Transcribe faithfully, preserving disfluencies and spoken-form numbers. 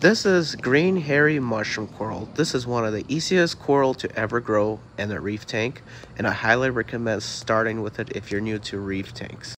This is green hairy mushroom coral. This is one of the easiest coral to ever grow in a reef tank, and I highly recommend starting with it if you're new to reef tanks.